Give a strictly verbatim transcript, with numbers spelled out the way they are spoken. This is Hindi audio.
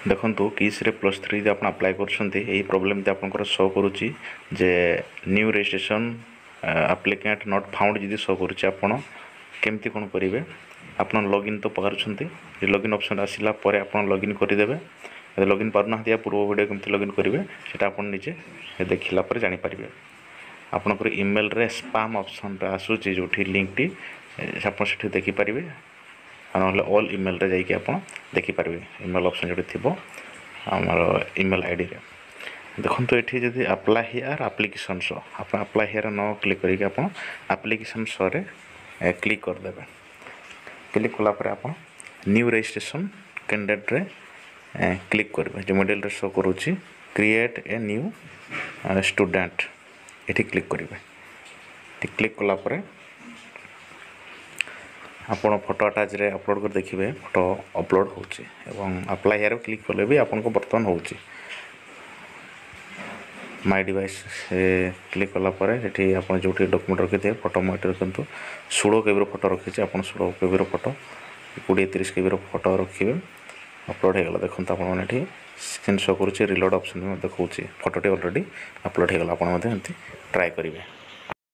देखो किस रे प्लस थ्री आप अप्लाई कर प्रोब्लेम आपंकर शो करुच्ची जे new registration applicant not found जी शो करुच्ची आपड़ केमती कौन करेंगे आप लॉगिन तो पार्टी लॉगिन ऑप्शन आसला आप लॉगिन करदे लॉगिन पारना पूर्व वीडियो केमती लॉगिन करेंगे सेटा आप निजे देखला जानीपारे आपंकर इमेल रे स्पैम ऑप्शन आसूची जो लिंक टी आप देखिपारे ना ऑल इमेल रे जाइए आप देखिपारे इमेल ऑप्शन जो थी आमर इमेल आईडी रे देखो ये जब अप्लाई हियर एप्लिकेशन शो आप अप्लाई हियर न क्लिक करके आप एप्लिकेशन शो रे क्लिक करदे क्लिक कलापर आप न्यू रजिस्ट्रेशन कैंडिडेट रे क्लिक करेंगे जो मॉडल रे शो करुच्ची क्रिएट ए न्यू स्टूडेंट ये क्लिक करेंगे क्लिक कलापर आपण फोटो अटैच रे अपलोड कर देखिए फोटो अपलोड होची एवं अप्लाई हियर क्लिक कले भी आपन को बर्तमान होची माय डिवाइस क्लिक कला परे एठी आपण जोठी डॉक्यूमेंट रखिथे फोटो मोटर रखंतु सोलह केबी रो फोटो रखिছে आपण सोलह केबी रो फोटो बीस तीस केबी रो फोटो रखिबे अपलोड हे गला देखंत आपण माने एठी स्क्रीन शॉट करूची रिलोड ऑप्शन में देखौची फोटोटी ऑलरेडी अपलोड हे गला आपण मध्ये एंती ट्राई करिवे।